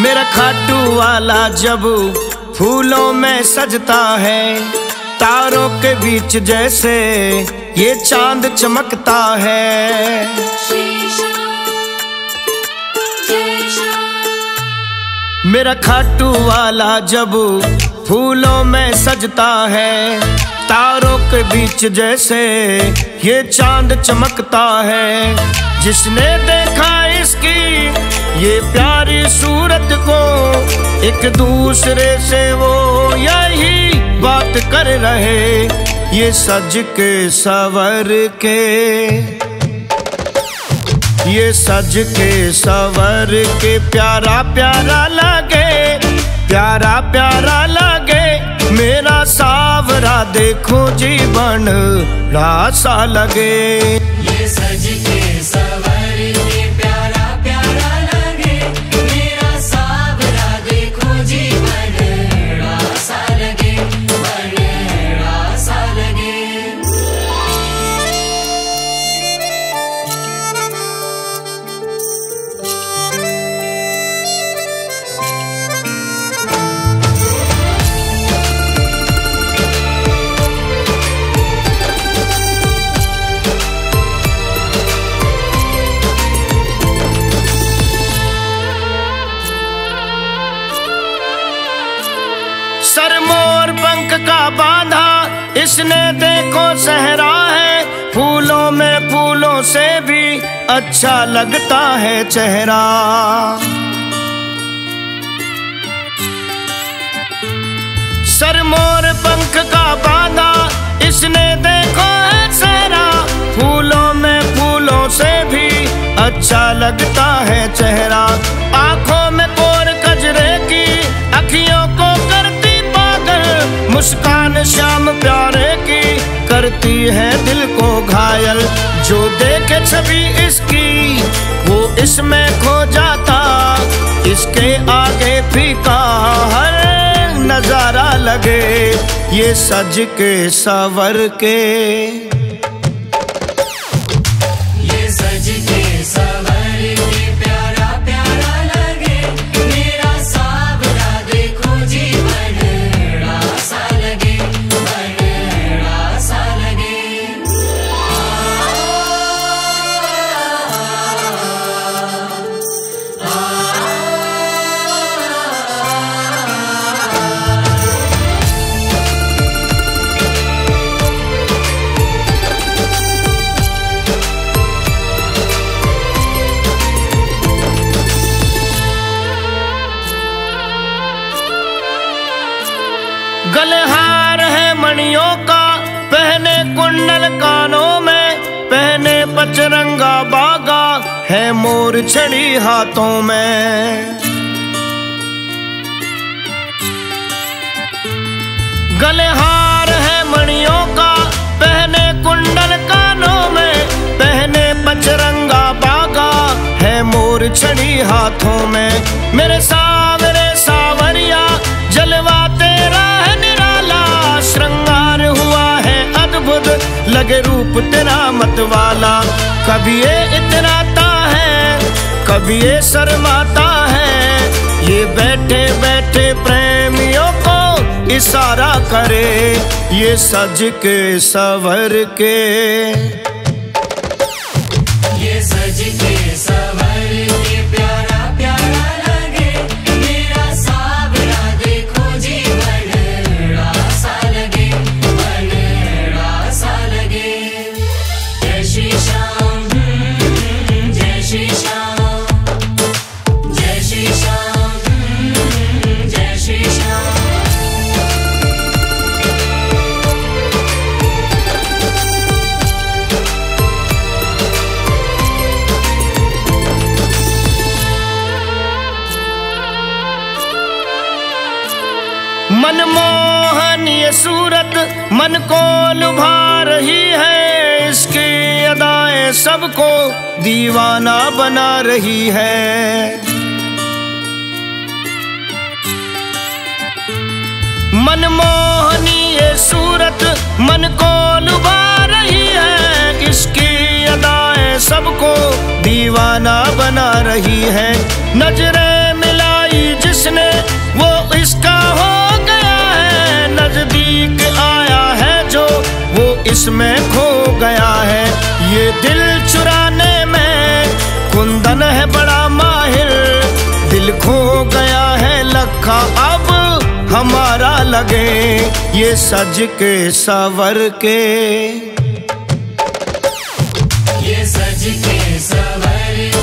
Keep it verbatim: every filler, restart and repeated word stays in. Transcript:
मेरा खाटू वाला जब फूलों में सजता है, तारों के बीच जैसे ये चांद चमकता है। मेरा खाटू वाला जब फूलों में सजता है, तारों के बीच जैसे ये चांद चमकता है। जिसने देखा इसकी ये प्यारी सूरत को, एक दूसरे से वो यही बात कर रहे। ये सज के सवर के, ये सज के सवर के प्यारा प्यारा लगे, प्यारा प्यारा लगे। मेरा सावरा देखो जीवन रासा लगे। ये सज के सवर के प्यारा प्यारा लगे, मेरा सावरा देखो जीवन रासा लगे, मन रासा लगे। सर मोर पंख का बांधा इसने देखो सहरा है, फूलों में फूलों से भी अच्छा लगता है चेहरा। सर मोर पंख का बांधा इसने देखो है सहरा, फूलों में फूलों से भी अच्छा लगता है चेहरा। आंखों में कोर कजरे की अखियों को करती पागल, मुस्कान श्याम प्यारे की करती है दिल को घायल। जो देखे छवि इसकी वो इसमें खो जाता, इसके आगे फीका हर नजारा लगे। ये सज के सवर के, ये सज के सवर के प्यारा प्यारा लगे, मेरा सावरा देखो जीवन रासा लगे, मन रासा लगे। गलहार है मणियों का, पहने कुंडल कानों में, पहने पचरंगा बागा है मोर छड़ी हाथों में। गलहार है मणियों का, पहने कुंडल कानों में, पहने पचरंगा बागा है मोर छड़ी हाथों में। मेरे सावरे सावरिया जलवा तेरा है निराला, श्रृंगार हुआ है अद्भुत लगे रूप तेरा मतवाला। कभी ये इतराता है, कभी ये शर्माता है, ये बैठे बैठे प्रेमियों को इशारा करे। ये सज के सवर के, ये सज के सवर के प्यारा प्यारा लगे, मेरा सावरा देखो जीवन रासा लगे, मन रासा लगे। जय श्री श्याम, जय श्री श्याम, जय श्री श्याम, जय श्री श्याम। मनमोहनीय सूरत मन को लुभा रही है, इसकी अदाएं सबको दीवाना बना रही है। मनमोहनीय सूरत मन को लुभा रही है, इसकी अदाएं सबको दीवाना बना रही है। नजरें मिलाई इसमें खो गया है। ये दिल चुराने में कुंदन है बड़ा माहिर, दिल खो गया है लखा अब हमारा लगे। ये सज के सवर के, ये सज के सवर